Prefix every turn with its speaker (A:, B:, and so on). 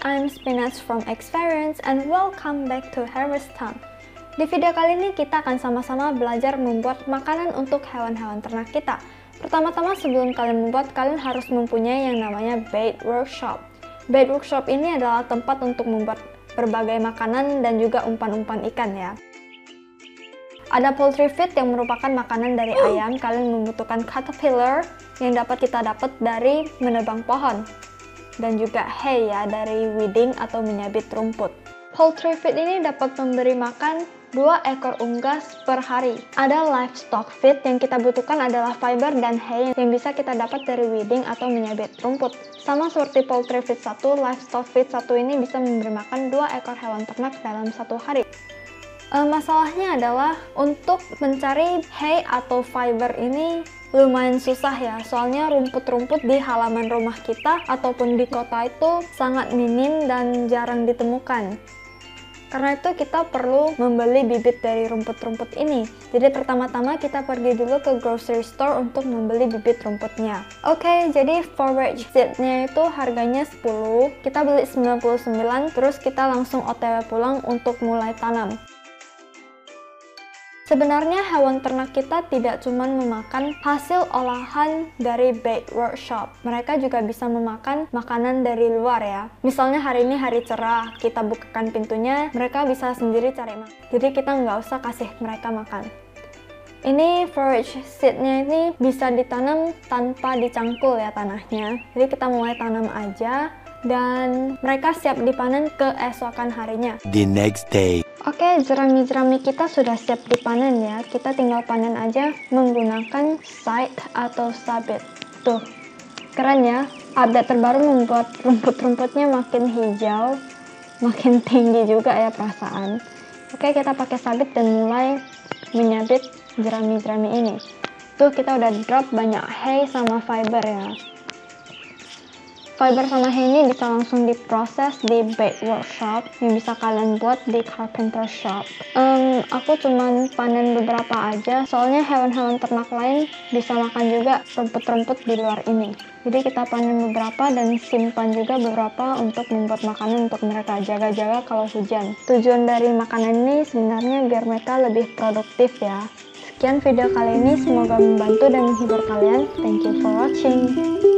A: I'm Spinach from Experience and welcome back to Harvest Time. Di video kali ini kita akan sama-sama belajar membuat makanan untuk hewan-hewan ternak kita. Pertama-tama sebelum kalian membuat, kalian harus mempunyai yang namanya bait workshop. Bait workshop ini adalah tempat untuk membuat berbagai makanan dan juga umpan-umpan ikan ya. Ada poultry feed yang merupakan makanan dari ayam. Kalian membutuhkan caterpillar yang dapat kita dapat dari menebang pohon. Dan juga hay ya, dari weeding atau menyabit rumput. Poultry feed ini dapat memberi makan 2 ekor unggas per hari. Ada livestock feed yang kita butuhkan adalah fiber dan hay yang bisa kita dapat dari weeding atau menyabit rumput. Sama seperti poultry feed 1, livestock feed 1 ini bisa memberi makan 2 ekor hewan ternak dalam 1 hari. Masalahnya adalah untuk mencari hay atau fiber ini lumayan susah ya, soalnya rumput-rumput di halaman rumah kita ataupun di kota itu sangat minim dan jarang ditemukan. Karena itu kita perlu membeli bibit dari rumput-rumput ini. Jadi pertama-tama kita pergi dulu ke grocery store untuk membeli bibit rumputnya. Oke, jadi forage seednya itu harganya 10, kita beli 99, terus kita langsung OTW pulang untuk mulai tanam. Sebenarnya hewan ternak kita tidak cuma memakan hasil olahan dari bait workshop. Mereka juga bisa memakan makanan dari luar ya. Misalnya hari ini hari cerah, kita bukakan pintunya, mereka bisa sendiri cari makan. Jadi kita nggak usah kasih mereka makan. Ini forage seednya ini bisa ditanam tanpa dicangkul ya tanahnya. Jadi kita mulai tanam aja dan mereka siap dipanen keesokan harinya.
B: The next day.
A: Oke, jerami-jerami kita sudah siap dipanen ya. Kita tinggal panen aja menggunakan scythe atau sabit. Tuh, keren ya. Update terbaru membuat rumput-rumputnya makin hijau, makin tinggi juga ya perasaan. Oke, kita pakai sabit dan mulai menyabit jerami-jerami ini. Tuh, kita udah drop banyak hay sama fiber ya. Fiber sama hay ini bisa langsung diproses di bait workshop yang bisa kalian buat di carpenter shop. Aku cuman panen beberapa aja, soalnya hewan-hewan ternak lain bisa makan juga rumput-rumput di luar ini. Jadi kita panen beberapa dan simpan juga beberapa untuk membuat makanan untuk mereka, jaga-jaga kalau hujan. Tujuan dari makanan ini sebenarnya biar mereka lebih produktif ya. Sekian video kali ini, semoga membantu dan menghibur kalian. Thank you for watching.